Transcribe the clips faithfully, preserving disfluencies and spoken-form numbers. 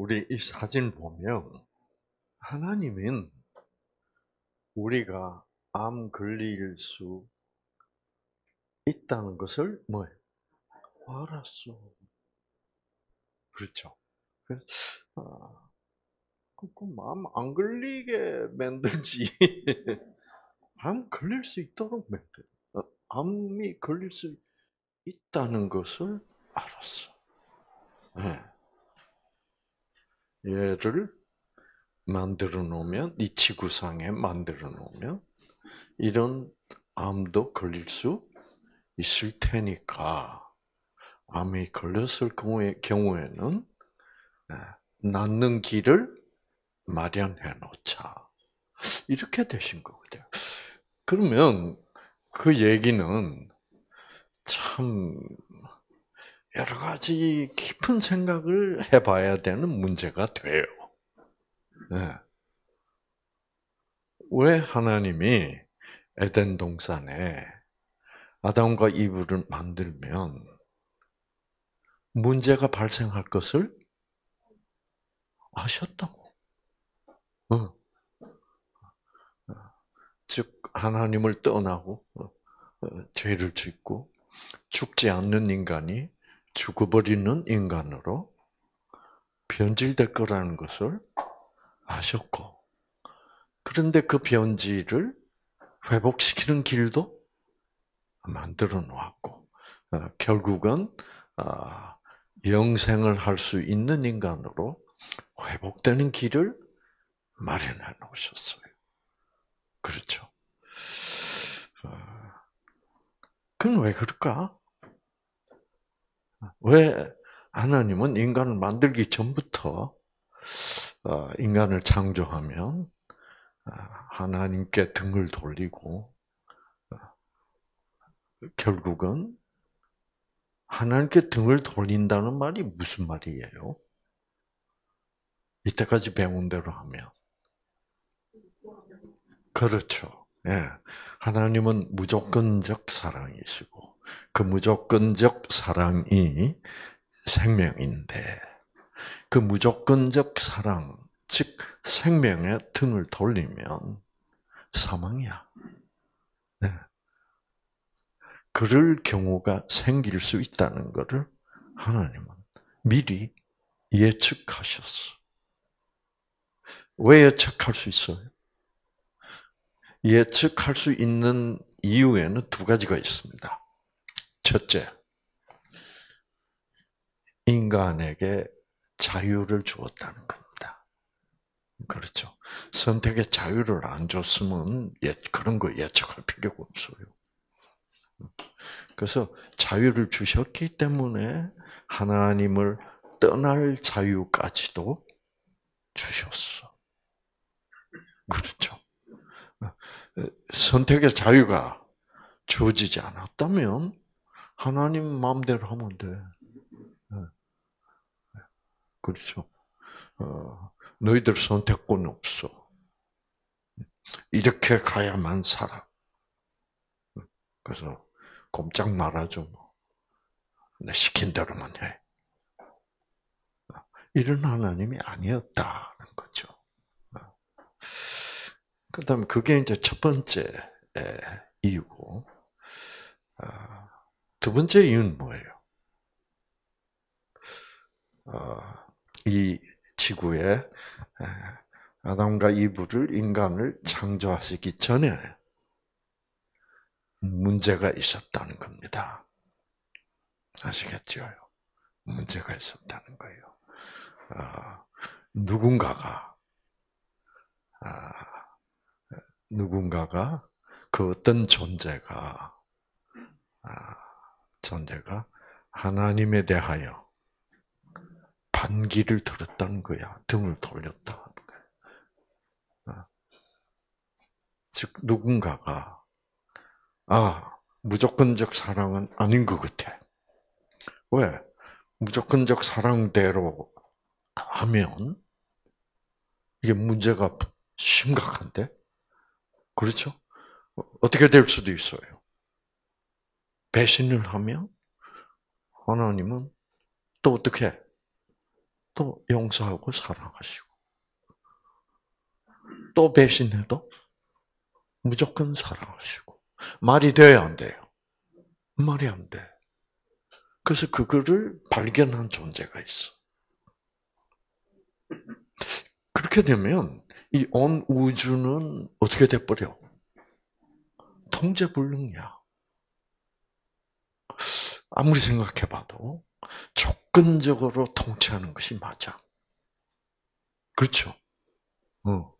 우리 이 사진 보면 하나님은 우리가 암 걸릴 수 있다는 것을 뭐예요? 알았어. 그렇죠. 그래서 아, 그, 그 마음 안 걸리게 만든지 암 걸릴 수 있도록 만들. 어, 암이 걸릴 수 있다는 것을 알았어. 네. 얘를 만들어 놓으면 이 지구상에 만들어 놓으면 이런 암도 걸릴 수 있을 테니까 암이 걸렸을 경우에는 낫는 길을 마련해 놓자. 이렇게 되신 거거든요. 그러면 그 얘기는 참 여러 가지 깊은 생각을 해봐야 되는 문제가 돼요. 네. 왜 하나님이 에덴 동산에 아담과 이브를 만들면 문제가 발생할 것을 아셨다고. 어. 즉 하나님을 떠나고 죄를 짓고 죽지 않는 인간이 죽어버리는 인간으로 변질될 거라는 것을 아셨고, 그런데 그 변질을 회복시키는 길도 만들어 놓았고, 결국은 영생을 할 수 있는 인간으로 회복되는 길을 마련해 놓으셨어요. 그렇죠. 그건 왜 그럴까? 왜 하나님은 인간을 만들기 전부터 인간을 창조하면 하나님께 등을 돌리고 결국은 하나님께 등을 돌린다는 말이 무슨 말이에요? 이때까지 배운 대로 하면 그렇죠. 예. 하나님은 무조건적 사랑이시고 그 무조건적 사랑이 생명인데 그 무조건적 사랑, 즉 생명의 등을 돌리면 사망이야. 네. 그럴 경우가 생길 수 있다는 것을 하나님은 미리 예측하셨어. 왜 예측할 수 있어요? 예측할 수 있는 이유에는 두 가지가 있습니다. 첫째, 인간에게 자유를 주었다는 겁니다. 그렇죠. 선택의 자유를 안 줬으면 그런 거 예측할 필요가 없어요. 그래서 자유를 주셨기 때문에 하나님을 떠날 자유까지도 주셨어. 그렇죠. 선택의 자유가 주어지지 않았다면 하나님 마음대로 하면 돼. 그렇죠. 어, 너희들 선택권 없어. 이렇게 가야만 살아. 그래서 꼼짝 말아줘. 뭐. 내 시킨 대로만 해. 이런 하나님이 아니었다는 거죠. 그 다음에 그게 이제 첫 번째 이유고, 두 번째 이유는 뭐예요? 이 지구에 아담과 이브를 인간을 창조하시기 전에 문제가 있었다는 겁니다. 아시겠죠? 문제가 있었다는 거예요. 아, 누군가가 아, 누군가가 그 어떤 존재가 아, 존재가 하나님에 대하여 반기를 들었다는 거야. 등을 돌렸다는 거야. 아, 즉 누군가가 아 무조건적 사랑은 아닌 것 같아. 왜? 무조건적 사랑대로 하면 이게 문제가 심각한데? 그렇죠? 어떻게 될 수도 있어요. 배신을 하면 하나님은 또 어떻게 해? 또 용서하고 사랑하시고, 또 배신해도 무조건 사랑하시고. 말이 돼야 안 돼요? 말이 안 돼. 그래서 그거를 발견한 존재가 있어. 그렇게 되면 이 온 우주는 어떻게 돼버려? 통제불능이야. 아무리 생각해봐도 조건적으로 통치하는 것이 맞아. 그렇죠? 어.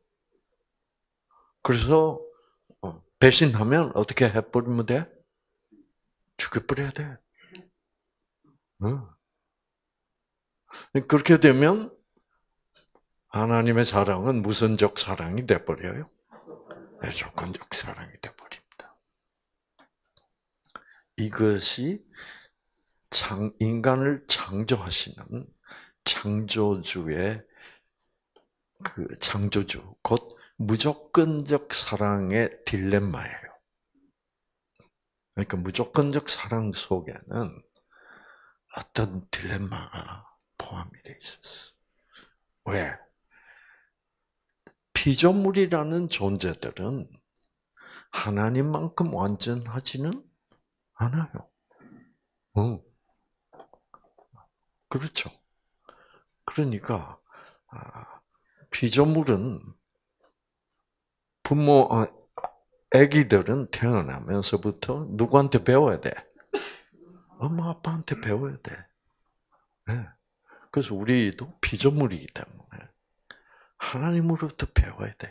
그래서 배신하면 어떻게 해버리면 돼? 죽여버려야 돼. 어. 그렇게 되면 하나님의 사랑은 무선적 사랑이 돼버려요. 조건적 사랑이 돼버립니다. 이것이 창, 인간을 창조하시는 창조주의 그 창조주, 곧 무조건적 사랑의 딜레마예요. 그러니까 무조건적 사랑 속에는 어떤 딜레마가 포함이 되어 있었어. 왜? 피조물이라는 존재들은 하나님만큼 완전하지는 않아요. 응. 그렇죠. 그러니까 피조물은 부모, 아기들은 태어나면서부터 누구한테 배워야 돼? 엄마 아빠한테 배워야 돼. 네. 그래서 우리도 피조물이기 때문에 하나님으로부터 배워야 돼요.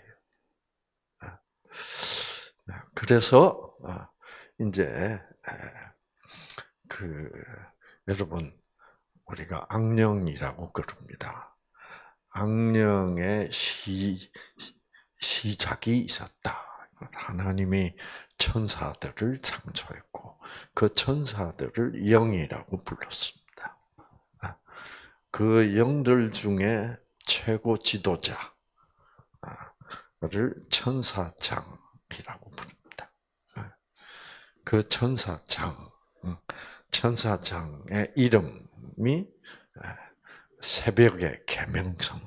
그래서 이제 그 여러분 우리가 악령이라고 그럽니다. 악령의 시 시작이 있었다. 하나님이 천사들을 창조했고 그 천사들을 영이라고 불렀습니다. 그 영들 중에 최고 지도자를 천사장이라고 부릅니다. 그 천사장, 천사장의 이름이 새벽의 계명성,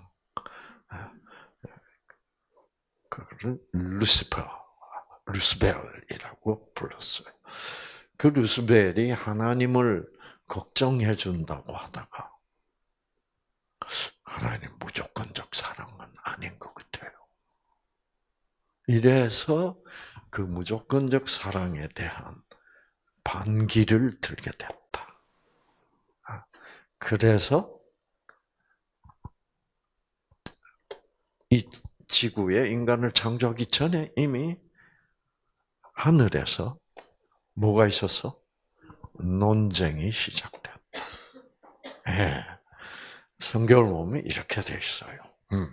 그거를 루시퍼, 루스벨이라고 불렀어요. 그 루스벨이 하나님을 걱정해 준다고 하다가 하나님 무조건적 사랑은 아닌 것 같아요. 이래서 그 무조건적 사랑에 대한 반기를 들게 됐다. 그래서 이 지구에 인간을 창조하기 전에 이미 하늘에서 뭐가 있었어? 논쟁이 시작됐다. 예. 성경을 보면 이렇게 돼 있어요. 음.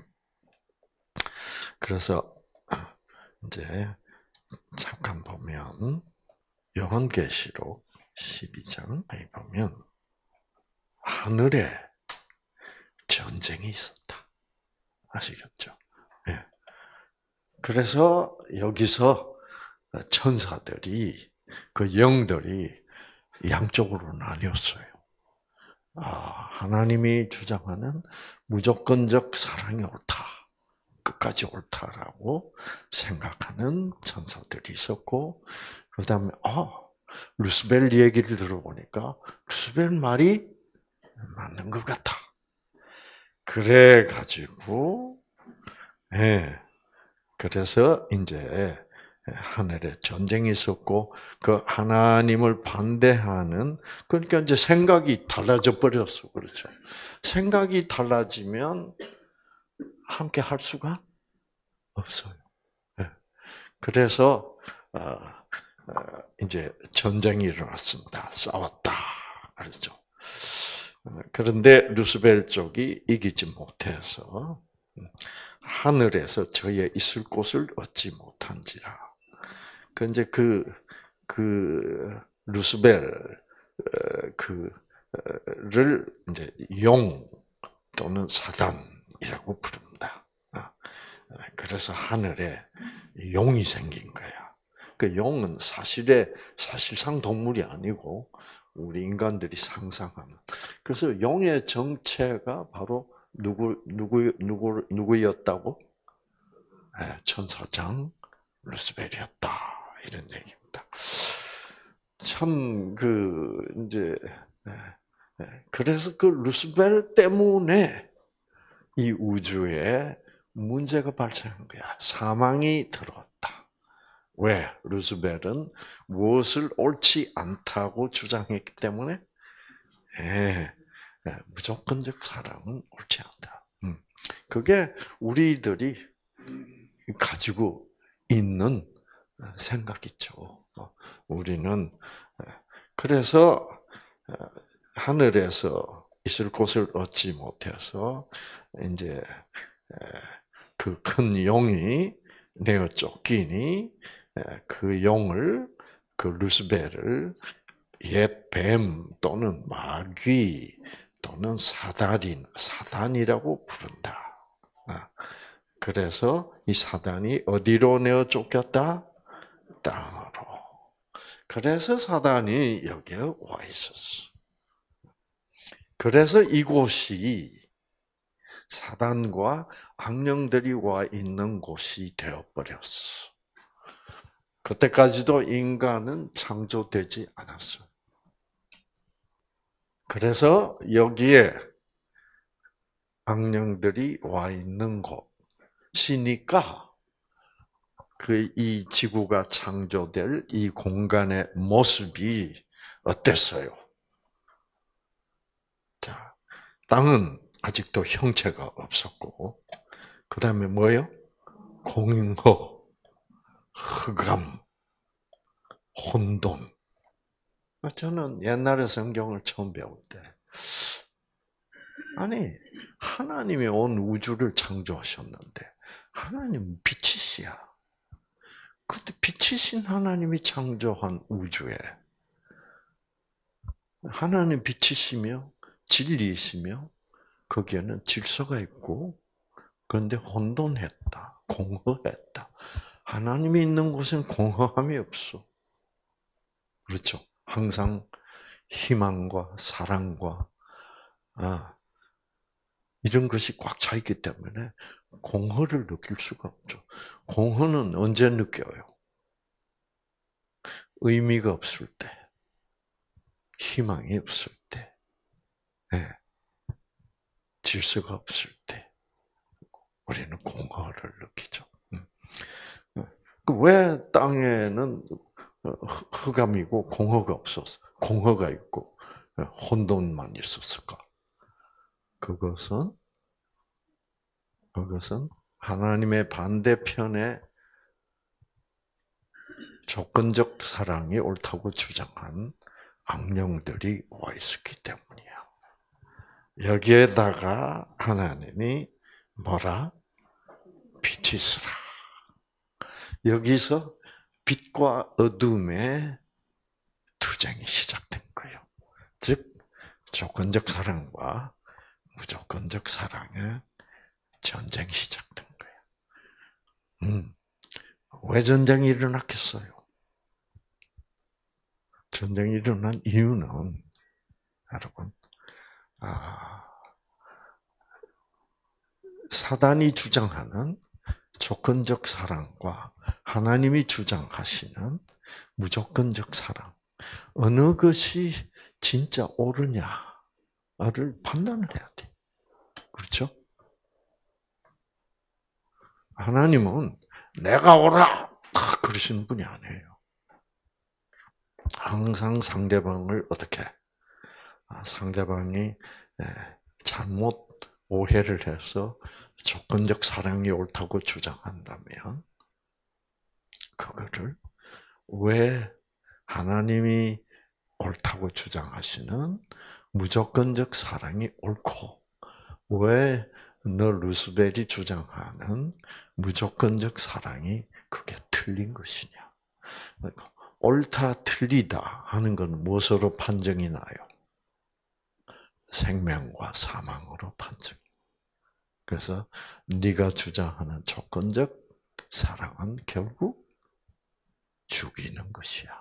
그래서 이제 잠깐 보면 요한계시록 십이 장에 보면 하늘에 전쟁이 있었다. 아시겠죠? 예. 그래서 여기서 천사들이 그 영들이 양쪽으로 나뉘었어요. 아, 하나님이 주장하는 무조건적 사랑이 옳다. 끝까지 옳다라고 생각하는 천사들이 있었고, 그 다음에, 아, 루스벨 얘기를 들어보니까, 루스벨 말이 맞는 것 같아. 그래가지고, 예. 그래서 이제 하늘에 전쟁이 있었고, 그 하나님을 반대하는, 그러니까 이제 생각이 달라져 버렸어. 그렇죠. 생각이 달라지면 함께 할 수가 없어요. 그래서, 이제 전쟁이 일어났습니다. 싸웠다. 그렇죠. 그런데 루스벨 쪽이 이기지 못해서, 하늘에서 저의 있을 곳을 얻지 못한지라. 그 이제 그, 그, 루스벨, 그를 이제 용 또는 사단이라고 부릅니다. 그래서 하늘에 용이 생긴 거야. 그 용은 사실에, 사실상 동물이 아니고, 우리 인간들이 상상하는. 그래서 용의 정체가 바로 누구 누구 누구 누구였다고? 네, 천사장 루스벨이었다 이런 얘기입니다. 참 그 이제 네, 네. 그래서 그 루스벨 때문에 이 우주에 문제가 발생한 거야. 사망이 들어왔다. 왜? 루스벨은 무엇을 옳지 않다고 주장했기 때문에 예, 예, 무조건적 사랑은 옳지 않다. 음, 그게 우리들이 가지고 있는 생각이죠. 어, 우리는 그래서 하늘에서 있을 곳을 얻지 못해서 이제 그 큰 용이 내어 쫓기니 그 용을 그 루스벨을 옛 뱀 또는 마귀 또는 사단이 사단이라고 부른다. 그래서 이 사단이 어디로 내어 쫓겼다? 땅으로. 그래서 사단이 여기에 와 있었어. 그래서 이곳이 사단과 악령들이 와 있는 곳이 되어버렸어. 그때까지도 인간은 창조되지 않았어. 그래서 여기에 악령들이 와 있는 곳이니까 그 이 지구가 창조될 이 공간의 모습이 어땠어요? 자, 땅은 아직도 형체가 없었고, 그 다음에 뭐요? 공허, 흑암, 혼돈. 저는 옛날에 성경을 처음 배울 때, 아니, 하나님이 온 우주를 창조하셨는데, 하나님은 빛이시야. 근데 빛이신 하나님이 창조한 우주에, 하나님 빛이시며, 진리이시며, 거기에는 질서가 있고, 그런데 혼돈했다. 공허했다. 하나님이 있는 곳엔 공허함이 없어. 그렇죠? 항상 희망과 사랑과 아, 이런 것이 꽉 차 있기 때문에 공허를 느낄 수가 없죠. 공허는 언제 느껴요? 의미가 없을 때, 희망이 없을 때, 네. 질서가 없을 때, 우리는 공허를 느끼죠. 왜 땅에는 흑암이고 공허가 없었어? 공허가 있고 혼돈만 있었을까? 그것은 그것은 하나님의 반대편에 조건적 사랑이 옳다고 주장한 악령들이 와 있었기 때문이야. 여기에다가 하나님이 뭐라? 빛이시라. 여기서 빛과 어둠의 투쟁이 시작된 거예요. 즉 조건적 사랑과 무조건적 사랑의 전쟁이 시작된 거예요. 음, 왜 전쟁이 일어났겠어요? 전쟁이 일어난 이유는 여러분, 아, 사단이 주장하는 조건적 사랑과 하나님이 주장하시는 무조건적 사랑, 어느 것이 진짜 옳으냐를 판단을 해야 돼. 그렇죠? 하나님은 내가 옳아! 그러시는 분이 아니에요. 항상 상대방을 어떻게, 상대방이 잘못 오해를 해서 조건적 사랑이 옳다고 주장한다면, 그거를 왜 하나님이 옳다고 주장하시는 무조건적 사랑이 옳고, 왜 너 루스벨이 주장하는 무조건적 사랑이 그게 틀린 것이냐. 옳다, 틀리다 하는 건 무엇으로 판정이 나요? 생명과 사망으로 판정. 그래서 네가 주장하는 조건적 사랑은 결국 죽이는 것이야.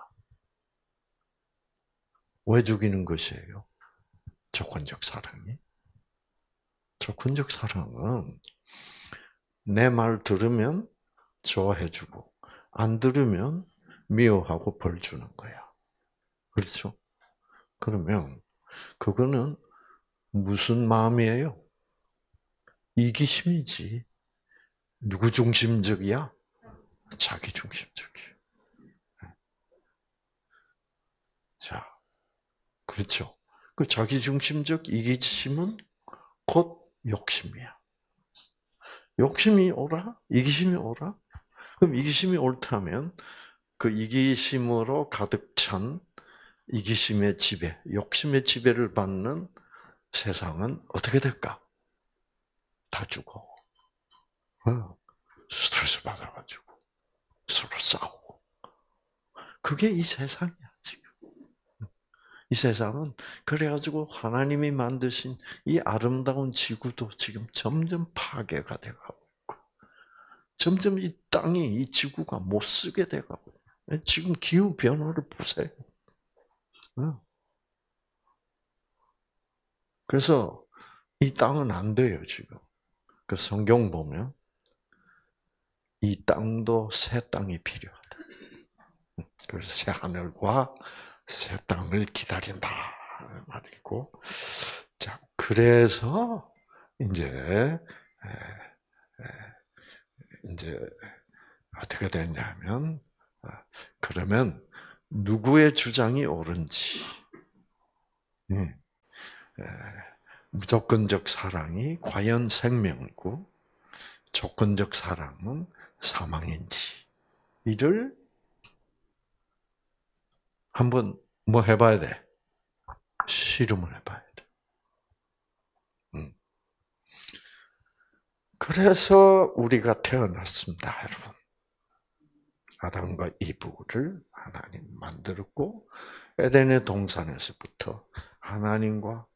왜 죽이는 것이에요? 조건적 사랑이? 조건적 사랑은 내 말 들으면 좋아해주고 안 들으면 미워하고 벌 주는 거야. 그렇죠? 그러면 그거는 무슨 마음이에요? 이기심이지. 누구 중심적이야? 자기 중심적이야. 자, 그렇죠. 그 자기 중심적 이기심은 곧 욕심이야. 욕심이 오라? 이기심이 오라? 그럼 이기심이 옳다면 그 이기심으로 가득 찬 이기심의 지배, 욕심의 지배를 받는 세상은 어떻게 될까? 다 죽어. 어, 스트레스 받아가지고 서로 싸우고. 그게 이 세상이야, 지금. 이 세상은 그래가지고 하나님이 만드신 이 아름다운 지구도 지금 점점 파괴가 돼가고 있고, 점점 이 땅이, 이 지구가 못 쓰게 돼가고 있어요. 지금 기후 변화를 보세요. 그래서 이 땅은 안 돼요, 지금. 그 성경 보면 이 땅도 새 땅이 필요하다. 그래서 새 하늘과 새 땅을 기다린다 말이고, 자 그래서 이제 이제 어떻게 되냐면, 그러면 누구의 주장이 옳은지, 무조건적 사랑이 과연 생명이고 조건적 사랑은 사망인지, 이를 한번 뭐 해봐야 돼? 실험을 해봐야 돼. 음. 그래서 우리가 태어났습니다, 여러분. 아담과 이브를 하나님 만들었고, 에덴의 동산에서부터 하나님과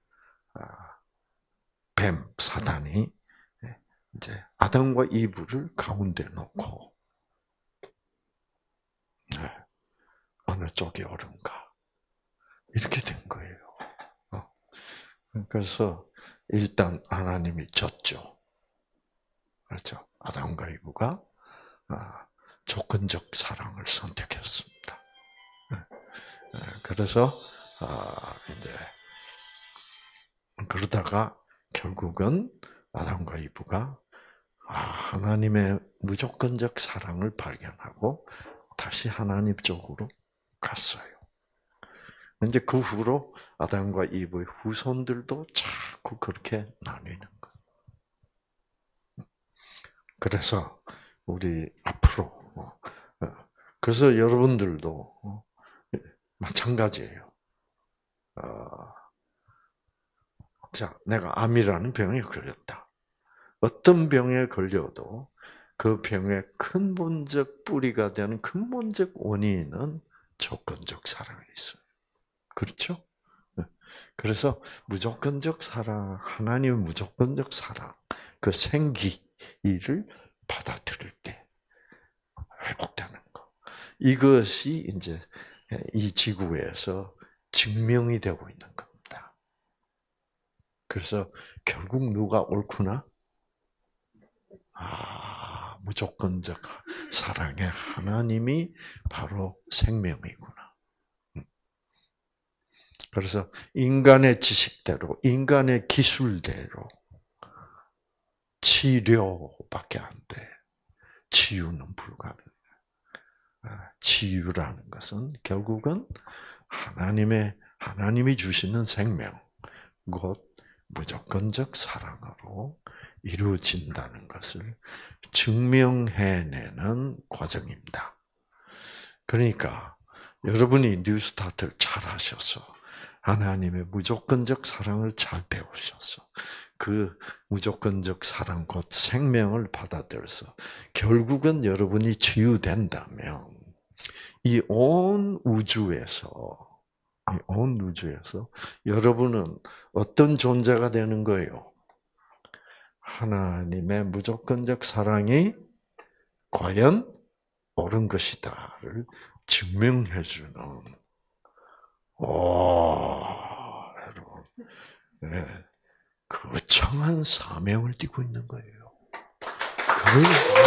뱀, 사단이 이제 아담과 이브를 가운데 놓고, 네, 어느 쪽이 옳은가, 이렇게 된 거예요. 그래서 일단 하나님이 졌죠. 그렇죠? 아담과 이브가 조건적 사랑을 선택했습니다. 그래서 이제 그러다가 결국은 아담과 이브가 하나님의 무조건적 사랑을 발견하고 다시 하나님 쪽으로 갔어요. 이제 그 후로 아담과 이브의 후손들도 자꾸 그렇게 나뉘는 거예요. 그래서 우리 앞으로, 그래서 여러분들도 마찬가지예요. 자, 내가 암이라는 병에 걸렸다. 어떤 병에 걸려도 그 병의 근본적 뿌리가 되는 근본적 원인은 조건적 사랑이 있어요. 그렇죠? 그래서 무조건적 사랑, 하나님의 무조건적 사랑, 그 생기를 받아들일 때 회복되는 거. 이것이 이제 이 지구에서 증명이 되고 있는 겁니다. 그래서 결국 누가 옳구나? 아, 무조건적 사랑의 하나님이 바로 생명이구나. 그래서 인간의 지식대로, 인간의 기술대로 치료밖에 안 돼. 치유는 불가능해. 치유라는 것은 결국은 하나님의, 하나님이 주시는 생명, 곧 무조건적 사랑으로 이루어진다는 것을 증명해내는 과정입니다. 그러니까 여러분이 뉴스타트를 잘 하셔서 하나님의 무조건적 사랑을 잘 배우셔서 그 무조건적 사랑 곧 생명을 받아들여서 결국은 여러분이 치유된다면 이 온 우주에서 이 온 우주에서 여러분은 어떤 존재가 되는 거예요? 하나님의 무조건적 사랑이 과연 옳은 것이다를 증명해주는, 오, 여러분, 네. 거창한 사명을 띠고 있는 거예요. 그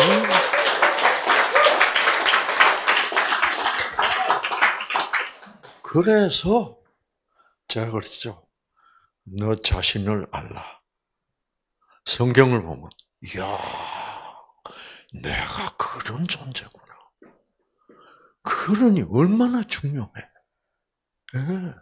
그래서 제가 그랬죠. 너 자신을 알라. 성경을 보면, 이야, 내가 그런 존재구나. 그러니 얼마나 중요해. 네.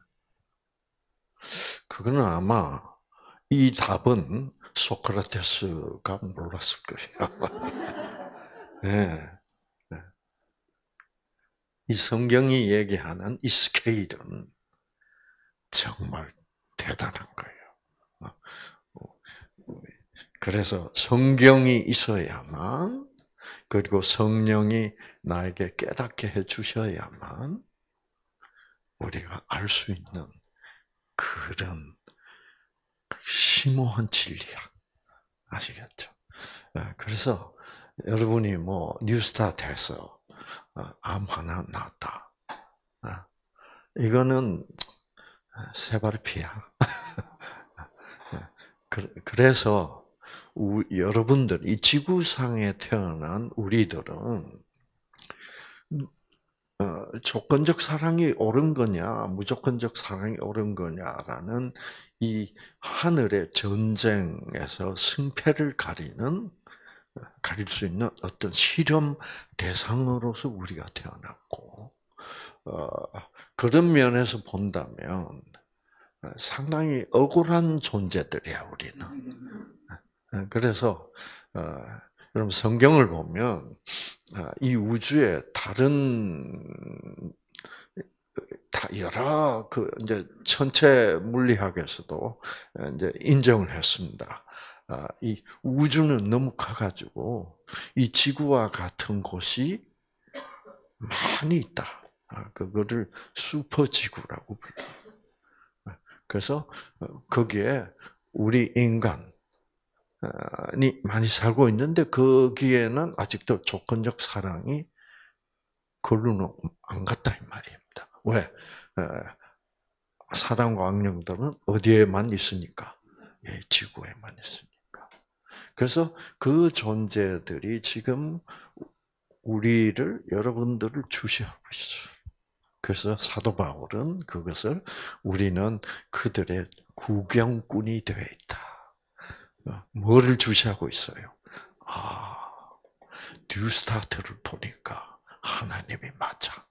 그거는 아마 이 답은 소크라테스가 몰랐을 거예요. 네. 네. 이 성경이 얘기하는 이 스케일은 정말 대단한 거예요. 그래서 성경이 있어야만, 그리고 성령이 나에게 깨닫게 해주셔야만 우리가 알 수 있는 그런 심오한 진리야. 아시겠죠? 그래서 여러분이 뭐 뉴스타트에서 암 하나 나왔다. 이거는 새발피야. 그래서 여러분들, 이 지구상에 태어난 우리들은 어, 조건적 사랑이 옳은 거냐, 무조건적 사랑이 옳은 거냐라는 이 하늘의 전쟁에서 승패를 가리는, 가릴 수 있는 어떤 실험 대상으로서 우리가 태어났고, 어, 그런 면에서 본다면 상당히 억울한 존재들이야, 우리는. 그래서 어, 여러분 성경을 보면 이 우주의 다른 다 여러 그 이제 천체 물리학에서도 이제 인정을 했습니다. 이 우주는 너무 커가지고 이 지구와 같은 곳이 많이 있다. 그거를 슈퍼지구라고 불러요. 그래서 거기에 우리 인간 이 많이 살고 있는데 거기에는 아직도 조건적 사랑이 걸로는 안 갔다 이 말입니다. 왜? 사단과 악령들은 어디에만 있으니까? 예, 지구에만 있으니까. 그래서 그 존재들이 지금 우리를, 여러분들을 주시하고 있어요. 그래서 사도 바울은 그것을 우리는 그들의 구경꾼이 되어 있다. 뭐를 주시하고 있어요? 아, 뉴스타트를 보니까 하나님이 맞아.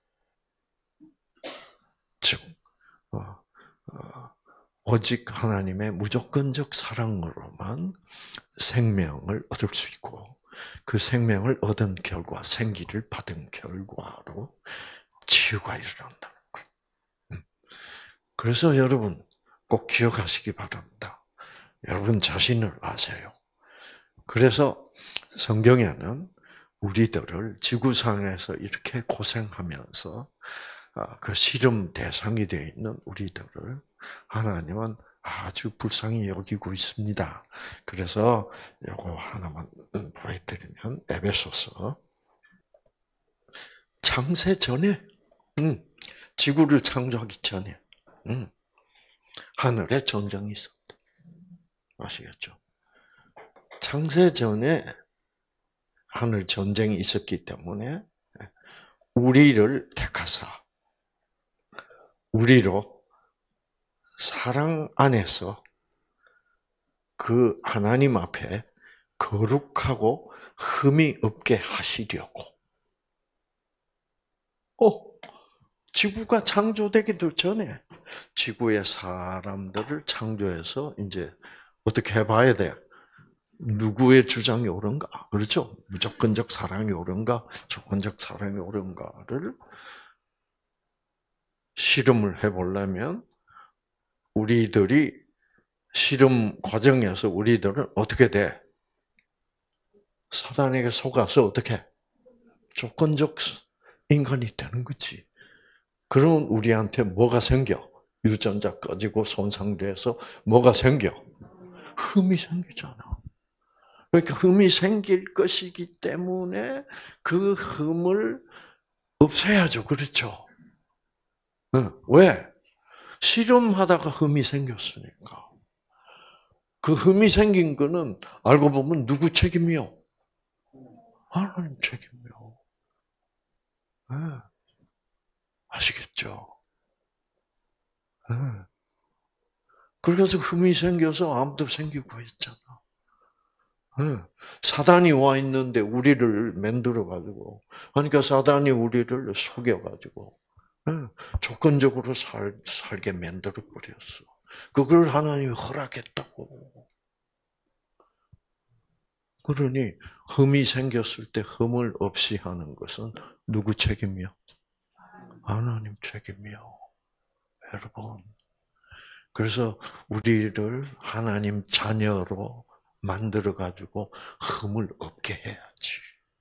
즉, 어, 어, 오직 하나님의 무조건적 사랑으로만 생명을 얻을 수 있고, 그 생명을 얻은 결과, 생기를 받은 결과로 치유가 일어난다는 거예요. 그래서 여러분 꼭 기억하시기 바랍니다. 여러분 자신을 아세요. 그래서 성경에는 우리들을 지구상에서 이렇게 고생하면서 그 실험 대상이 되어 있는 우리들을 하나님은 아주 불쌍히 여기고 있습니다. 그래서 이거 하나만 보여드리면 에베소서 창세 전에, 음, 지구를 창조하기 전에 음, 하늘에 전쟁이 있었다. 아시겠죠? 창세 전에 하늘 전쟁이 있었기 때문에 우리를 택하사 우리로 사랑 안에서 그 하나님 앞에 거룩하고 흠이 없게 하시려고. 어, 지구가 창조되기도 전에 지구의 사람들을 창조해서 이제 어떻게 해봐야 돼? 누구의 주장이 옳은가? 그렇죠? 무조건적 사랑이 옳은가? 조건적 사랑이 옳은가를 실험을 해보려면 우리들이 실험 과정에서 우리들은 어떻게 돼? 사단에게 속아서 어떻게? 조건적 인간이 되는 거지. 그럼 우리한테 뭐가 생겨? 유전자 꺼지고 손상돼서 뭐가 생겨? 흠이 생기잖아. 그러니까 흠이 생길 것이기 때문에 그 흠을 없애야죠. 그렇죠? 왜? 실험하다가 흠이 생겼으니까. 그 흠이 생긴 거는 알고 보면 누구 책임이요? 하나님 책임이요. 네. 아시겠죠? 네. 그래서 흠이 생겨서 암도 생기고 했잖아. 네. 사단이 와 있는데 우리를 만들어 가지고, 그러니까 사단이 우리를 속여 가지고 네. 조건적으로 살 살게 만들어 버렸어. 그걸 하나님이 허락했다고. 그러니 흠이 생겼을 때 흠을 없이 하는 것은 누구 책임이요? 하나님 책임이요. 여러분. 그래서 우리를 하나님 자녀로 만들어 가지고 흠을 없게 해야지.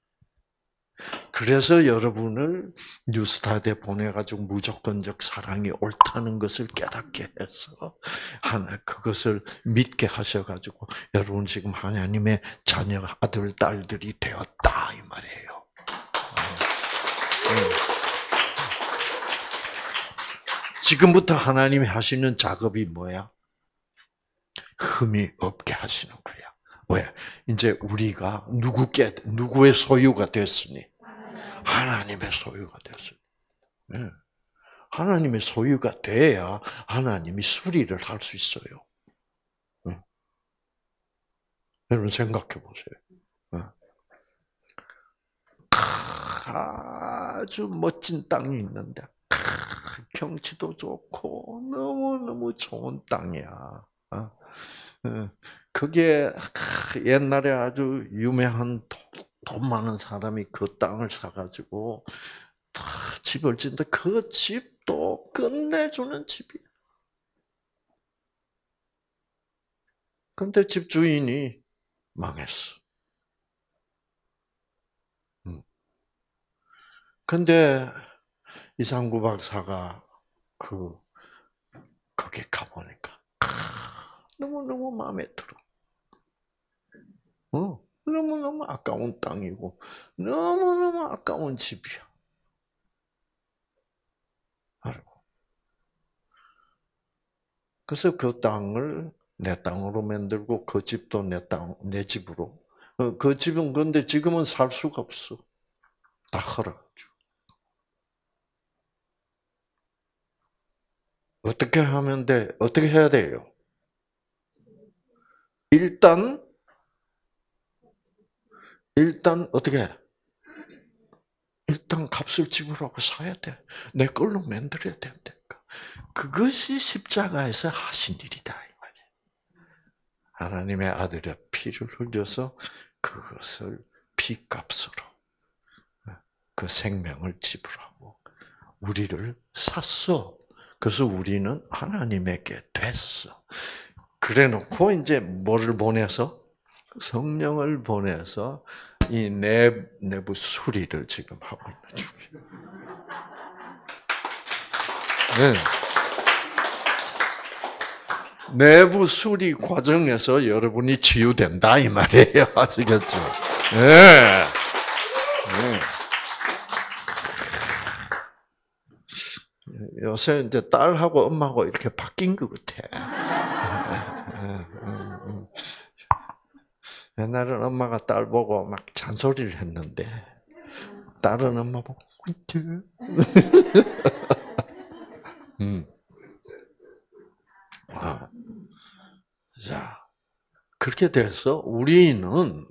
그래서 여러분을 뉴스타드에 보내가지고 무조건적 사랑이 옳다는 것을 깨닫게 해서 하나 그것을 믿게 하셔가지고 여러분 지금 하나님의 자녀 아들 딸들이 되었다 이 말이에요. 지금부터 하나님이 하시는 작업이 뭐야? 흠이 없게 하시는 거야. 왜? 이제 우리가 누구께 누구의 소유가 됐으니 하나님의 소유가 됐어요. 네. 하나님의 소유가 돼야 하나님이 수리를 할 수 있어요. 네. 여러분 생각해 보세요. 네. 아주 멋진 땅이 있는데 경치도 좋고 너무너무 좋은 땅이야. 그게 옛날에 아주 유명한 돈 많은 사람이 그 땅을 사가지고 집을 짓는데 그 집도 끝내주는 집이야. 근데 집 주인이 망했어. 근데 이상구 박사가 그 거기 가보니까 너무 너무 마음에 들어. 어, 너무 너무 아까운 땅이고 너무 너무 아까운 집이야. 알고. 그래서 그 땅을 내 땅으로 만들고 그 집도 내 땅, 내 집으로. 그 집은 근데 지금은 살 수가 없어. 다 헐어가지고. 어떻게 하면 돼? 어떻게 해야 돼요? 일단 일단 어떻게 해? 일단 값을 지불하고 사야 돼. 내 걸로 만들어야 된다니까. 그것이 십자가에서 하신 일이다 이 말이야. 하나님의 아들의 피를 흘려서 그것을 피값으로 그 생명을 지불하고 우리를 샀어. 그래서 우리는 하나님에게 됐어. 그래놓고 이제 뭐를 보내서 성령을 보내서 이 내, 내부 수리를 지금 하고 있는 중이에요. 네. 내부 수리 과정에서 여러분이 치유된다 이 말이에요. 아시겠죠? 네. 네. 요새 이제 딸하고 엄마하고 이렇게 바뀐 것 같아. 옛날에는 엄마가 딸 보고 막 잔소리를 했는데 딸은 엄마 보고 꿀팁. 음. 아. 자, 그렇게 돼서 우리는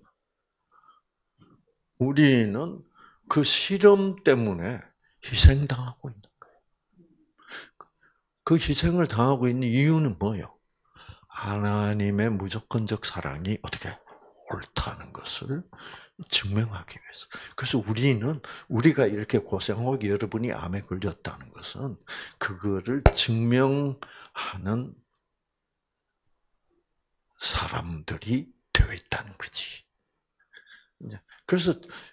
우리는 그 실험 때문에 희생당하고 있는 거예요. 그 희생을 당하고 있는 이유는 뭐예요? 하나님의 무조건적 사랑이 어떻게 옳다는 것을 증명하기 위해서. 그래서 우리는 우리가 이렇게 고생하고 여러분이 암에 걸렸다는 것은 그거를 증명하는 사람들이 되어 있다는 거지. 그래서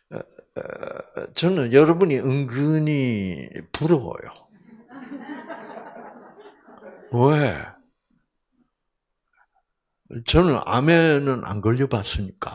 저는 여러분이 은근히 부러워요. 왜? 저는 암에는 안 걸려봤으니까.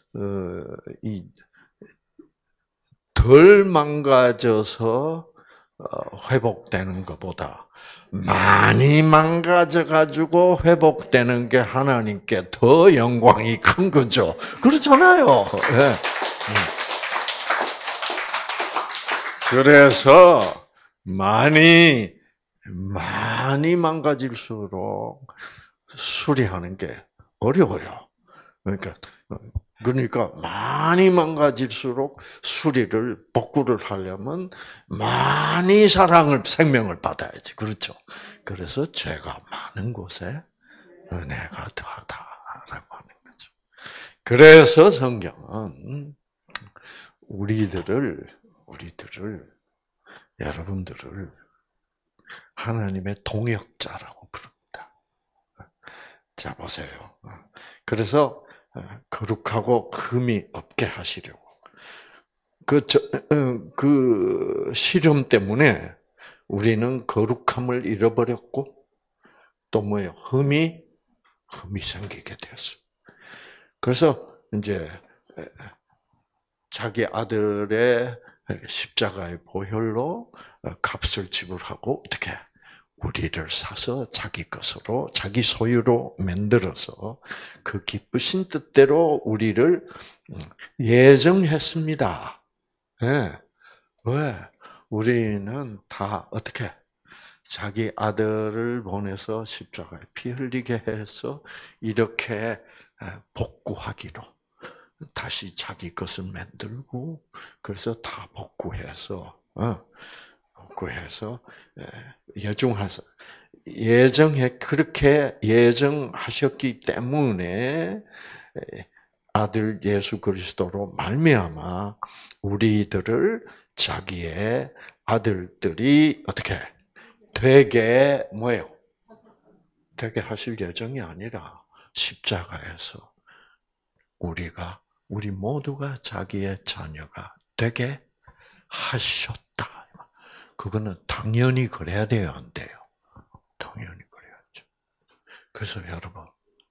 어, 이 덜 망가져서 회복되는 것보다 많이 망가져가지고 회복되는 게 하나님께 더 영광이 큰 거죠. 그렇잖아요. 네. 그래서 많이 많이 망가질수록 수리하는 게 어려워요. 그러니까 그러니까 많이 망가질수록 수리를 복구를 하려면 많이 사랑을 생명을 받아야지. 그렇죠? 그래서 죄가 많은 곳에 은혜가 더하다라고 하는 거죠. 그래서 성경은 우리들을 우리들을 여러분들을 하나님의 동역자라고 부릅니다. 자 보세요. 그래서 거룩하고 흠이 없게 하시려고. 그, 저, 그 시험 때문에 우리는 거룩함을 잃어버렸고, 또 뭐예요? 흠이, 흠이 생기게 되었어요. 그래서 이제 자기 아들의 십자가의 보혈로 값을 지불하고, 어떻게? 우리를 사서 자기 것으로, 자기 소유로 만들어서 그 기쁘신 뜻대로 우리를 예정했습니다. 네. 왜? 우리는 다 어떻게? 자기 아들을 보내서 십자가에 피 흘리게 해서 이렇게 복구하기로. 다시 자기 것을 만들고, 그래서 다 복구해서, 어. 구해서 예정하서 예정해 그렇게 예정하셨기 때문에 아들 예수 그리스도로 말미암아 우리들을 자기의 아들들이 어떻게 되게 뭐예요? 되게 하실 예정이 아니라 십자가에서 우리가 우리 모두가 자기의 자녀가 되게 하셨다. 그거는 당연히 그래야 돼요, 안 돼요? 당연히 그래야죠. 그래서 여러분,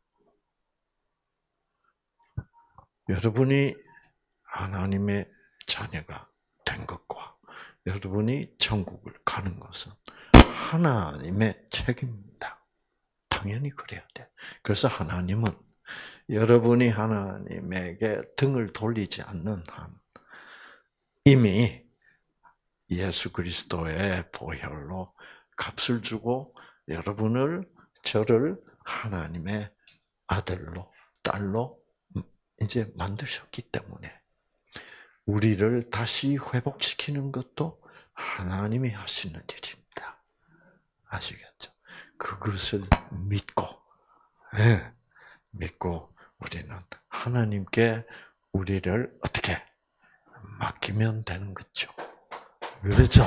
여러분이 하나님의 자녀가 된 것과 여러분이 천국을 가는 것은 하나님의 책임입니다. 당연히 그래야 돼. 그래서 하나님은 여러분이 하나님에게 등을 돌리지 않는 한 이미 예수 그리스도의 보혈로 값을 주고 여러분을 저를 하나님의 아들로 딸로 이제 만드셨기 때문에 우리를 다시 회복시키는 것도 하나님이 하시는 일입니다. 아시겠죠? 그것을 믿고 네, 믿고 우리는 하나님께 우리를 어떻게 맡기면 되는 거죠. 그렇죠.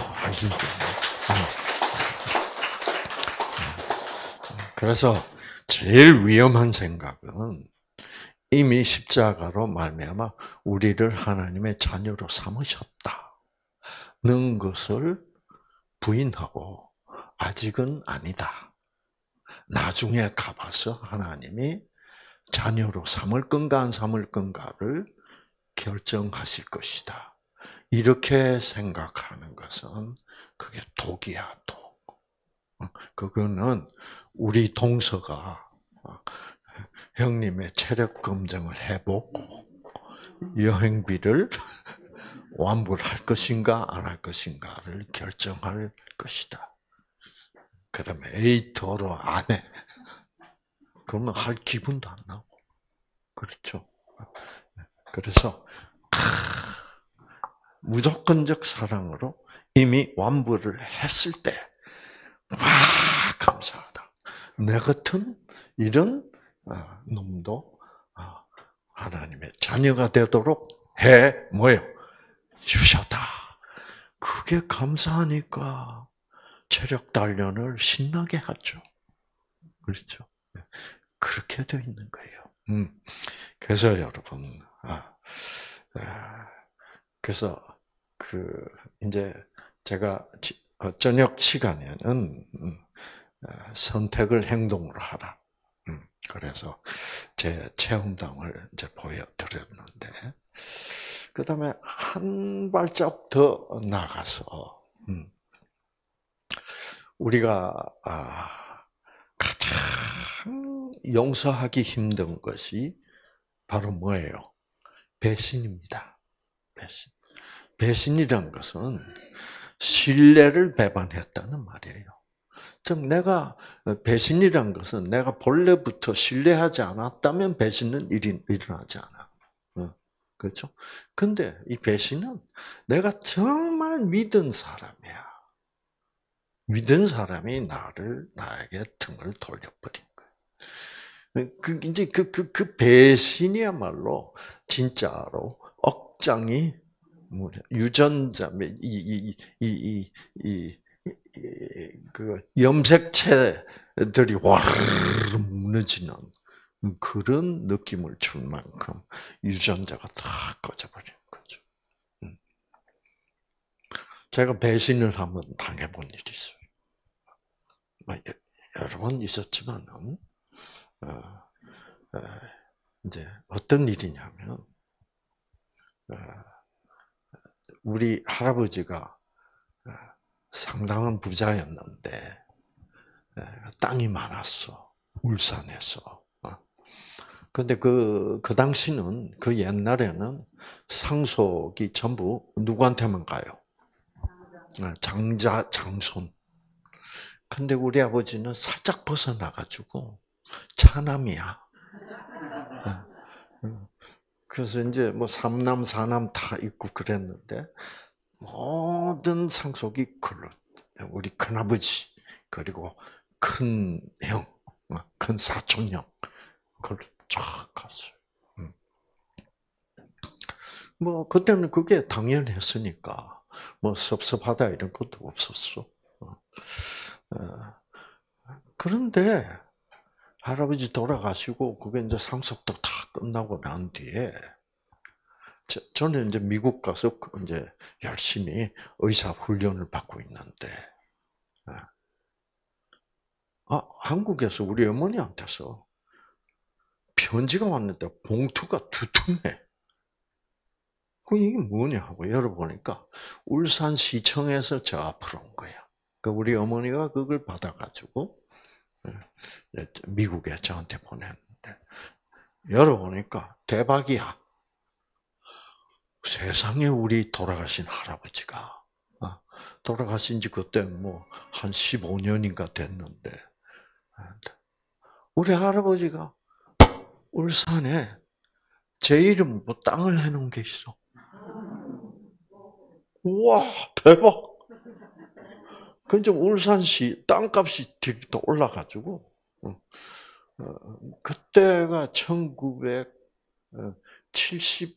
그래서 제일 위험한 생각은 이미 십자가로 말미암아 우리를 하나님의 자녀로 삼으셨다는 것을 부인하고 아직은 아니다. 나중에 가봐서 하나님이 자녀로 삼을 건가 안 삼을 건가를 결정하실 것이다. 이렇게 생각하는 것은 그게 독이야, 독. 그거는 우리 동서가 형님의 체력 검정을 해보고 여행비를 완불할 것인가 안 할 것인가를 결정할 것이다. 그러면 에이 더러 안 해. 그러면 할 기분도 안 나고. 그렇죠. 그래서 무조건적 사랑으로 이미 완불을 했을 때, 와, 감사하다. 내 같은 이런 놈도 하나님의 자녀가 되도록 해, 뭐예요? 주셨다. 그게 감사하니까 체력 단련을 신나게 하죠. 그렇죠? 그렇게 되어 있는 거예요. 음. 그래서 여러분, 아, 아, 그래서 그 이제 제가 저녁 시간에는 선택을 행동으로 하라. 그래서 제 체험담을 이제 보여드렸는데, 그 다음에 한 발짝 더 나가서 우리가 아, 가장 용서하기 힘든 것이 바로 뭐예요? 배신입니다. 배신. 배신이란 것은 신뢰를 배반했다는 말이에요. 즉 내가 배신이란 것은 내가 본래부터 신뢰하지 않았다면 배신은 일이 일어나지 않아. 어, 그렇죠? 근데 이 배신은 내가 정말 믿은 사람이야. 믿은 사람이 나를 나에게 등을 돌려버린 거야. 그 이제 그 그 그 배신이야말로 진짜로 억장이 뭐냐 유전자 이이이이이 그 염색체들이 와르르 무너지는 그런 느낌을 줄 만큼 유전자가 다 꺼져버리는 거죠. 제가 배신을 한번 당해본 일이 있어요. 여러 번 있었지만은 이제 어떤 일이냐면 우리 할아버지가 상당한 부자였는데 땅이 많았어. 울산에서. 근데 그, 그 당시는, 그 옛날에는 상속이 전부 누구한테만 가요? 장자, 장손. 근데 우리 아버지는 살짝 벗어나가지고 차남이야. 그래서 이제 뭐 삼남, 사남 다 있고 그랬는데 모든 상속이 글로 우리 큰아버지 그리고 큰 형, 큰 사촌 형 그걸 쫙 갔어요. 뭐 그때는 그게 당연했으니까 뭐 섭섭하다 이런 것도 없었어. 그런데 할아버지 돌아가시고 그게 이제 상속도 다 끝나고 난 뒤에 저, 저는 이제 미국 가서 이제 열심히 의사 훈련을 받고 있는데 아 한국에서 우리 어머니한테서 편지가 왔는데 봉투가 두툼해. 그 이게 뭐냐 하고 열어보니까 울산시청에서 저 앞으로 온 거야. 그 우리 어머니가 그걸 받아가지고 미국에 저한테 보냈는데 열어보니까 대박이야. 세상에 우리 돌아가신 할아버지가 돌아가신 지 그때 뭐 한 십오 년인가 됐는데 우리 할아버지가 울산에 제 이름으로 땅을 해놓은 게 있어. 우와 대박. 근데 울산시 땅값이 되게 또 올라가지고 그때가 천구백칠십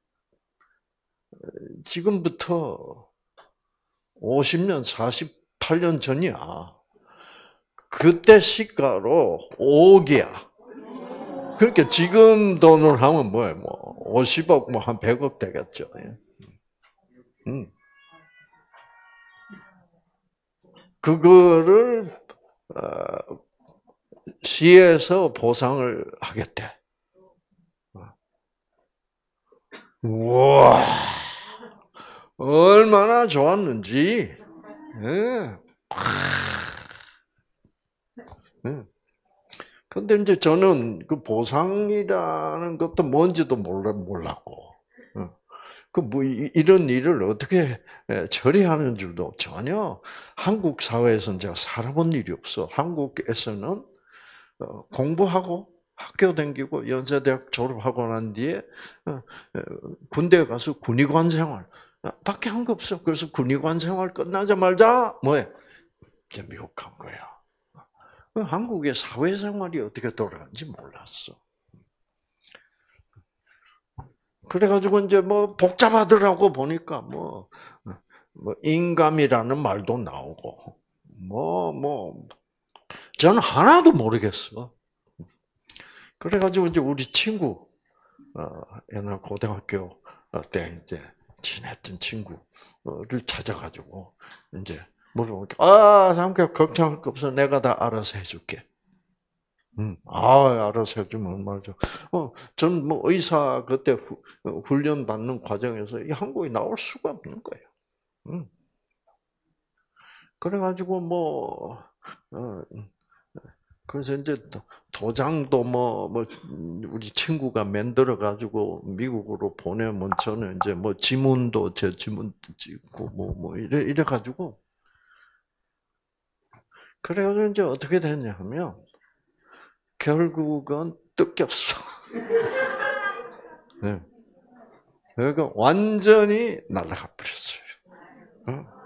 지금부터 오십 년, 사십팔 년 전이야. 그때 시가로 오억이야. 그러니까 지금 돈을 하면 뭐야, 뭐 오십억, 뭐 한 백억 되겠죠. 음. 그거를 어, 시에서 보상을 하겠대. 우와, 얼마나 좋았는지. 예. 근데 이제 저는 그 보상이라는 것도 뭔지도 몰라, 몰랐고, 그 뭐 이런 일을 어떻게 처리하는 줄도 전혀 한국 사회에서는 제가 살아본 일이 없어. 한국에서는 공부하고 학교 다니고 연세대학 졸업하고 난 뒤에 군대에 가서 군의관 생활 밖에 한 거 없어. 그래서 군의관 생활 끝나자마자 뭐해? 이제 미국 간 거야. 한국의 사회생활이 어떻게 돌아가는지 몰랐어. 그래가지고 이제 뭐 복잡하더라고 보니까 뭐, 뭐 인감이라는 말도 나오고 뭐 뭐 저는 하나도 모르겠어. 그래가지고 이제 우리 친구 어, 옛날 고등학교 때 이제 친했던 친구를 찾아가지고 이제 물어보니까 아 삼겹 걱정할 거 없어 내가 다 알아서 해줄게. 음, 아, 알아서 해주면 말이죠. 어, 전 뭐 의사 그때 후, 훈련 받는 과정에서 이 한국에 나올 수가 없는 거예요. 음. 그래가지고 뭐 어, 그래서 이제 도장도 뭐, 뭐, 우리 친구가 만들어가지고 미국으로 보내면 저는 이제 뭐 지문도 제 지문도 찍고 뭐, 뭐, 이래, 이래가지고. 그래가지고 이제 어떻게 됐냐 하면, 결국은 뜯겼어. 네. 그러니까 완전히 날아가 버렸어요. 어?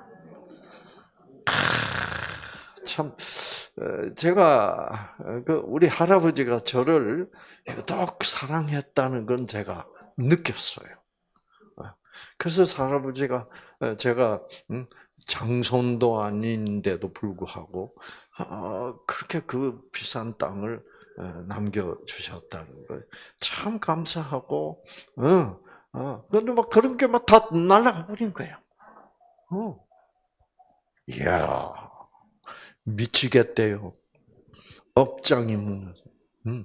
참, 어, 제가, 어, 그, 우리 할아버지가 저를 더욱 사랑했다는 건 제가 느꼈어요. 어, 그래서 할아버지가, 어, 제가, 음, 장손도 아닌데도 불구하고, 어, 그렇게 그 비싼 땅을 어, 남겨주셨다는 걸 참 감사하고, 어, 어, 근데 막 그런 게 막 다 날아가 버린 거예요. 어, 이야, 미치겠대요. 업장이 무너져. 음.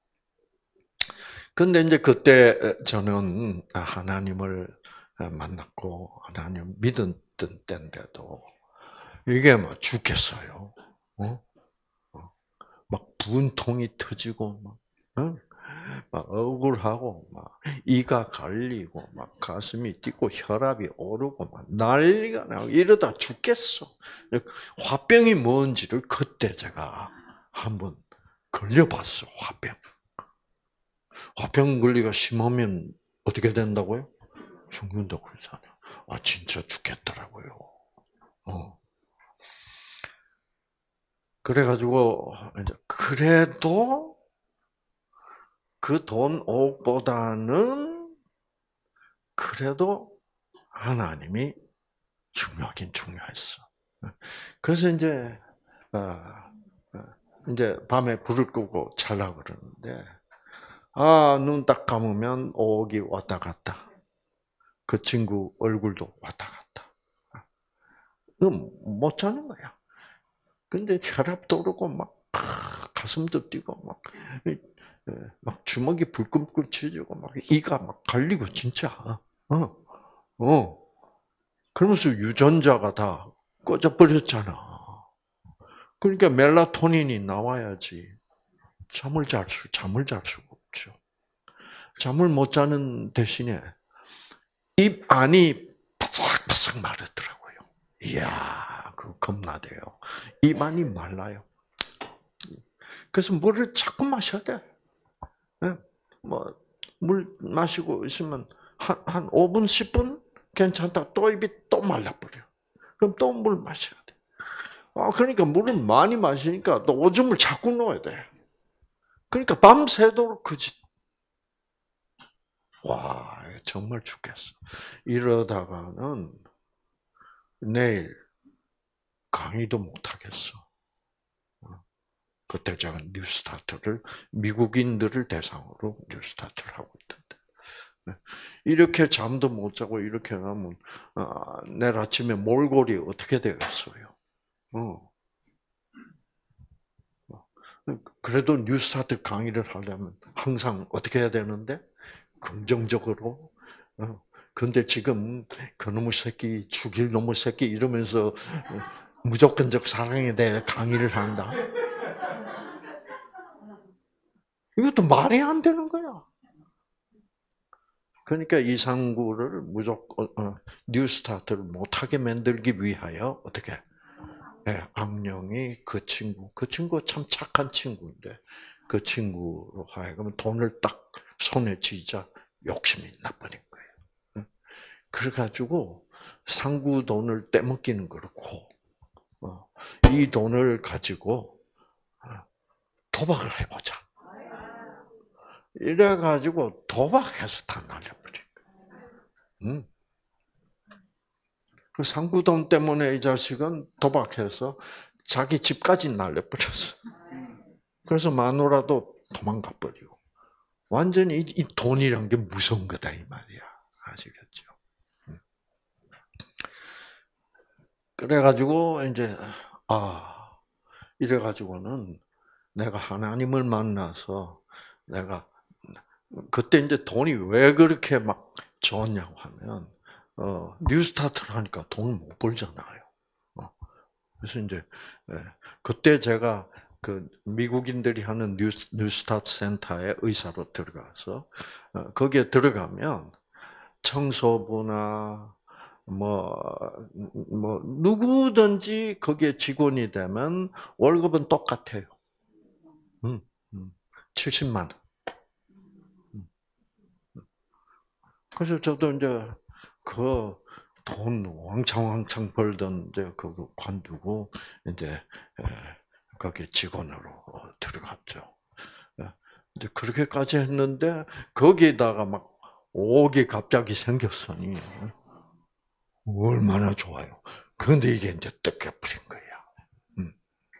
근데 이제 그때 저는 하나님을 만났고 하나님 믿었던 때인데도 이게 막 죽겠어요. 어? 어. 막 분통이 터지고 막, 어? 막 억울하고 막 이가 갈리고 막 가슴이 뛰고 혈압이 오르고 막 난리가 나고 이러다 죽겠어. 화병이 뭔지를 그때 제가 한번 걸려봤어. 화병. 화병 관리가 심하면 어떻게 된다고요? 죽는다고 그러잖아요. 아, 진짜 죽겠더라고요. 어. 그래가지고, 이제, 그래도 그 돈 오억보다는 그래도 하나님이 중요하긴 중요했어. 그래서 이제, 어, 어, 이제 밤에 불을 끄고 자려고 그러는데, 아, 눈 딱 감으면 오억이 왔다 갔다. 그 친구 얼굴도 왔다 갔다. 못 자는 거야. 근데 혈압도 오르고 막 가슴도 뛰고 막, 막 주먹이 불끈불끈 치지고 막 이가 막 갈리고 진짜. 어, 어. 그러면서 유전자가 다 꺼져 버렸잖아. 그러니까 멜라토닌이 나와야지 잠을 잘 수, 잠을 잘 수가 없죠. 잠을 못 자는 대신에 입 안이 바삭바삭 마르더라고요. 이야, 그거 겁나대요. 입 안이 말라요. 그래서 물을 자꾸 마셔야 돼. 예. 뭐, 물 마시고 있으면 한, 한 오 분, 십 분 괜찮다. 또 입이 또 말라버려. 그럼 또 물 마셔야 돼. 아, 그러니까 물을 많이 마시니까 또 오줌을 자꾸 넣어야 돼. 그러니까 밤새도록 그 짓. 와, 정말 죽겠어. 이러다가는 내일 강의도 못하겠어. 그때 제가 뉴스타트를, 미국인들을 대상으로 뉴스타트를 하고 있던데. 이렇게 잠도 못 자고 이렇게 하면 아, 내일 아침에 몰골이 어떻게 되겠어요? 어. 그래도 뉴스타트 강의를 하려면 항상 어떻게 해야 되는데? 긍정적으로. 어. 근데 지금 그놈의 새끼, 죽일 놈의 새끼 이러면서 무조건적 사랑에 대해 강의를 한다. 이것도 말이 안 되는 거야. 그러니까 이상구를 무조건 어, 뉴스타트를 못하게 만들기 위하여 어떻게? 네, 악령이 그 친구, 그 친구 참 착한 친구인데 그 친구로 하여금 돈을 딱 손에 쥐자 욕심이 나버린 거예요. 그래가지고 상구 돈을 떼먹기는 그렇고 어, 이 돈을 가지고 도박을 해보자. 이래가지고 도박해서 다 날려버린 거예요. 음. 그 상구돈 때문에 이 자식은 도박해서 자기 집까지 날려버렸어. 그래서 마누라도 도망가 버리고. 완전히 이, 이 돈이란 게 무서운 거다 이 말이야. 아시겠죠? 그래가지고 이제 아 이래가지고는 내가 하나님을 만나서 내가 그때 이제 돈이 왜 그렇게 막 좋았냐고 하면 어, 뉴스타트를 하니까 돈을 못 벌잖아요. 어, 그래서 이제 예, 그때 제가 그 미국인들이 하는 뉴 뉴스타트 센터에 의사로 들어가서 어, 거기에 들어가면 청소부나 뭐, 뭐, 누구든지 거기에 직원이 되면 월급은 똑같아요. 음, 음. 칠십만 원. 음. 그래서 저도 이제 그 돈 왕창왕창 벌던 이제 그거 관두고 이제 에, 거기 직원으로 어, 들어갔죠. 예. 이제 그렇게까지 했는데 거기에다가 막 옥이 갑자기 생겼으니 얼마나 좋아요. 그런데 이게 이제 뜯겨버린 거야. 음.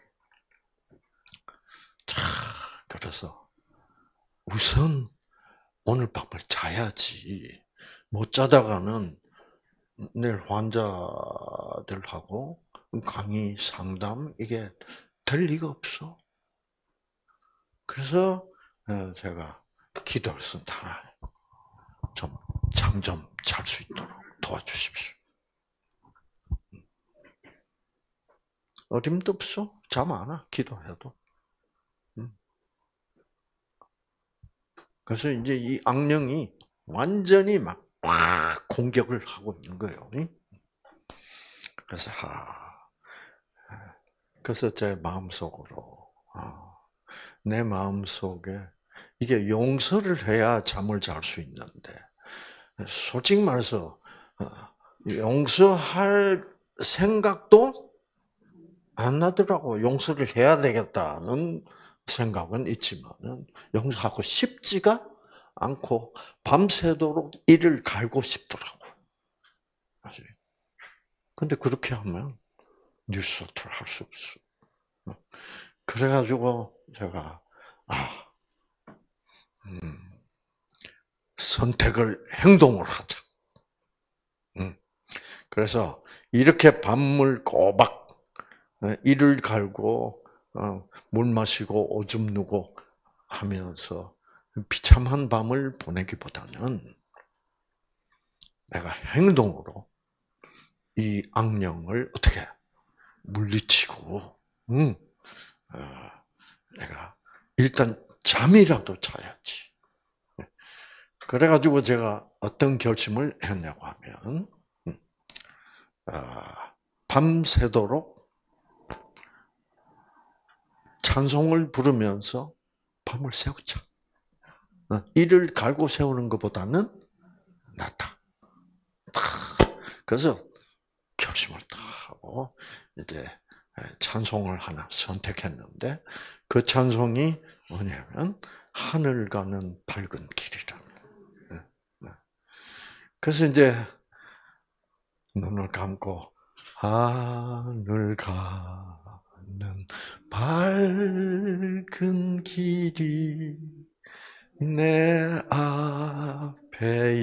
자, 그래서 우선 오늘 밤을 자야지. 못 자다가는 내일 환자들하고 강의, 상담 이게 될 리가 없어. 그래서 어, 제가 기도를 쓴다. 좀 잠 좀 잘 수 있도록 도와주십시오. 어림도 없어. 잠 안 와. 기도해도. 음. 그래서 이제 이 악령이 완전히 막 꽉 공격을 하고 있는 거예요. 그래서 하, 그래서 제 마음속으로 아, 내 마음속에 이게 용서를 해야 잠을 잘 수 있는데 솔직히 말해서 어, 용서할 생각도 안 나더라고. 용서를 해야 되겠다는 생각은 있지만은 용서하고 싶지가 않고 밤새도록 이를 갈고 싶더라고. 사실. 근데 그렇게 하면 뉴스타트를 할 수 없어. 그래가지고 제가 아, 음, 선택을 행동을 하자. 음, 그래서 이렇게 밤을 꼬박 어, 이를 갈고 어, 물 마시고 오줌 누고 하면서 비참한 밤을 보내기보다는 내가 행동으로 이 악령을 어떻게 물리치고, 음, 어, 내가 일단 잠이라도 자야지. 그래가지고 제가 어떤 결심을 했냐고 하면, 음, 아, 밤새도록 찬송을 부르면서 밤을 새우자. 어, 이를 갈고 세우는 것보다는 낫다. 그래서 결심을 다 하고 이제 찬송을 하나 선택했는데 그 찬송이 뭐냐면 하늘 가는 밝은 길이라. 그래서 이제 눈을 감고 하늘 가는 밝은 길이 내 앞에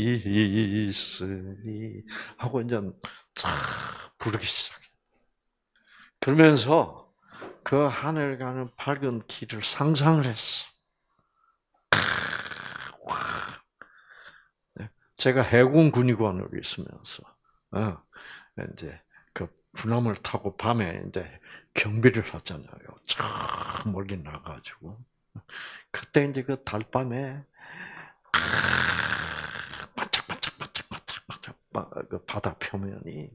있으니 하고 이제 쫙 부르기 시작해. 그러면서 그 하늘 가는 밝은 길을 상상을 했어. 제가 해군 군의관으로 있으면서 어, 이제 그 군함을 타고 밤에 이제 경비를 하잖아요. 저 멀리 나가지고 그때 이제 그 달밤에 반짝반짝반짝반짝반짝 그 바다 표면이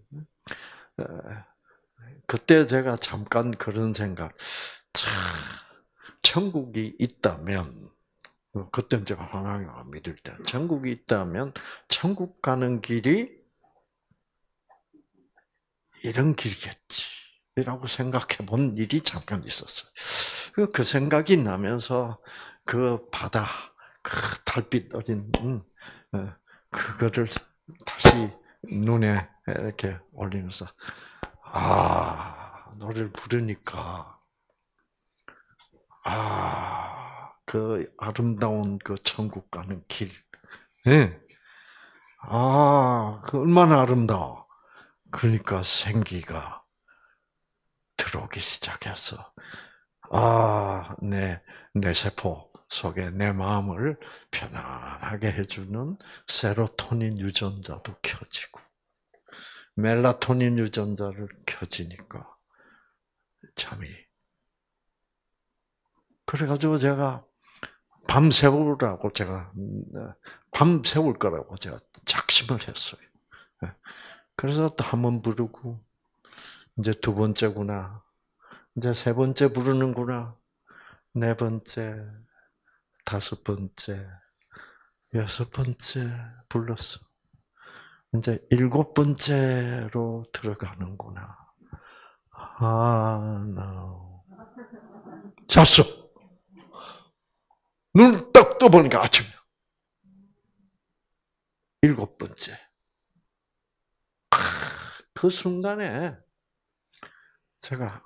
그때 제가 잠깐 그런 생각, 천국이 있다면 그때 제가 하나님을 믿을 때 천국이 있다면 천국 가는 길이 이런 길이겠지라고 생각해 본 일이 잠깐 있었어요. 그 생각이 나면서 그 바다, 그 달빛 어린 그거를 다시 눈에 이렇게 올리면서 아 노래를 부르니까 아 그 아름다운 그 천국 가는 길, 예, 아, 그 얼마나 아름다워. 그러니까 생기가 들어오기 시작해서 아, 내, 내 세포 속에 내 마음을 편안하게 해주는 세로토닌 유전자도 켜지고 멜라토닌 유전자를 켜지니까 잠이. 그래가지고 제가 밤 새우라고 제가 밤 새울 거라고 제가 작심을 했어요. 그래서 또 한 번 부르고 이제 두 번째구나. 이제 세 번째 부르는구나. 네 번째, 다섯 번째, 여섯 번째 불렀어. 이제 일곱 번째로 들어가는구나. 하나. 잤어. 눈을 딱 떠보니까 아침이야. 일곱 번째. 그 순간에 제가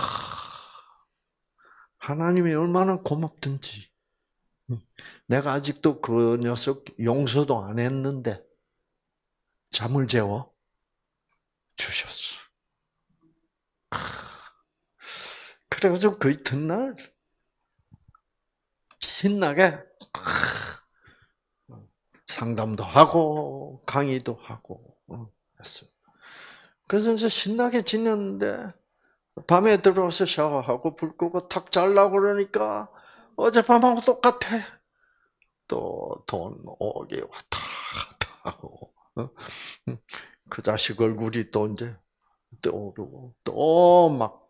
하나님이 얼마나 고맙든지 내가 아직도 그 녀석 용서도 안 했는데 잠을 재워 주셨어. 그래가지고 그 이튿날 신나게 상담도 하고 강의도 하고 했어요. 그래서 이제 신나게 지냈는데 밤에 들어와서 샤워하고 불 끄고 탁 자려고 그러니까 어젯밤하고 똑같아. 또 돈 오기 왔다 갔다 하고 그 자식 얼굴이 또 이제 떠오르고 또 막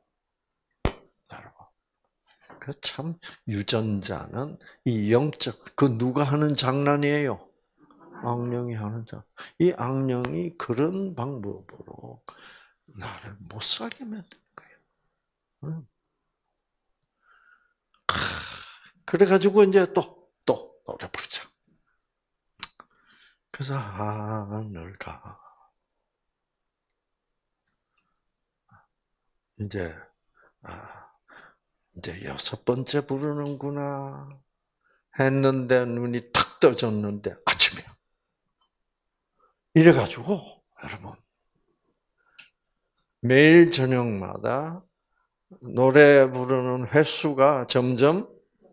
날아가. 그 참 유전자는 이 영적 그 누가 하는 장난이에요. 악령이 하는 장. 이 악령이 그런 방법으로 나를 못 살게 만드는 거예요. 그래가지고 이제 또, 또 노래 부르자. 그래서 하늘가 이제 아 이제 여섯 번째 부르는구나 했는데 눈이 탁 떠졌는데 아침이야. 이래가지고 여러분 매일 저녁마다 노래 부르는 횟수가 점점